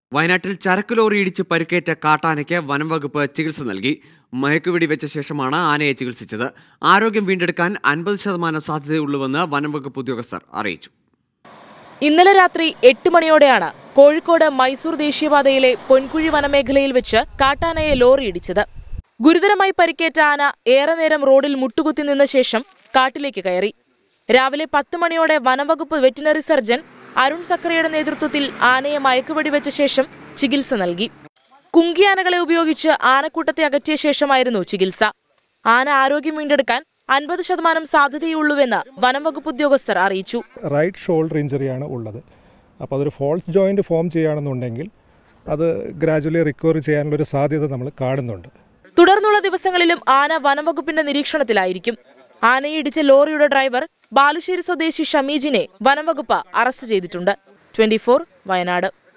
വയനാട്ടിൽ ചരക്ക് ലോറി ഇടിച്ച് പരിക്കേറ്റ കാട്ടാനയ്ക്ക് വനംവകുപ്പ് ചികിത്സ നൽകി. മയക്കുവെടി വെച്ച ശേഷമാണ് ആനയെ ചികിത്സിച്ചത്. ആരോഗ്യം വീണ്ടെടുക്കാൻ 50% സാധ്യതയുള്ളൂവെന്ന് വനംവകുപ്പ് ഉദ്യോഗസ്ഥർ അറിയിച്ചു. ഇന്നലെ രാത്രി 8 മണിയോടെയാണ് കോഴിക്കോട് മൈസൂർ ദേശീയപാതയിലെ പൊൻകുഴി വനമേഖലയിൽ വെച്ച് കാട്ടാനയെ ലോറി ഇടിച്ചത്. ഗുരുതരമായി പരിക്കേറ്റ ആന ഏറെ നേരം റോഡിൽ മുട്ടുകുത്തി നിന്ന ശേഷം കാട്ടിലേക്ക് കയറി. രാവിലെ 10 മണിയോടെ വനംവകുപ്പ് വെറ്റിനറി സർജൻ അരുൺ സക്കറിയുടെ നേതൃത്വത്തിൽ ആനയെ മയക്കുവെടി വെച്ച ശേഷം ചികിത്സ നൽകി. കുങ്കിയാനകളെ ഉപയോഗിച്ച് ആനക്കൂട്ടത്തെ അകറ്റിയ ശേഷമായിരുന്നു ചികിത്സ. ആന ആരോഗ്യം വീണ്ടെടുക്കാൻ 50% സാധ്യതയുള്ളൂവെന്ന് വനംവകുപ്പ് ഉദ്യോഗസ്ഥർ അറിയിച്ചു. റൈറ്റ് ഷോൾഡർ ഇഞ്ചറിയാണ് ഉള്ളത്. അപ്പോൾ അതൊരു ഫോൾസ് ജോയിന്റ് ഫോം ചെയ്യുകയാണെന്നുണ്ടെങ്കിൽ അത് ഗ്രാജുവലി റിക്കവറി ചെയ്യാനുള്ളൊരു സാധ്യത നമ്മൾ കാണുന്നുണ്ട്. തുടർന്നുള്ള ദിവസങ്ങളിലും ആന വനംവകുപ്പിന്റെ നിരീക്ഷണത്തിലായിരിക്കും. ആനയെ ഇടിച്ച ലോറിയുടെ ഡ്രൈവർ ബാലുശ്ശേരി സ്വദേശി ഷമീജിനെ വനംവകുപ്പ് അറസ്റ്റ് ചെയ്തിട്ടുണ്ട്. 24 വയനാട്.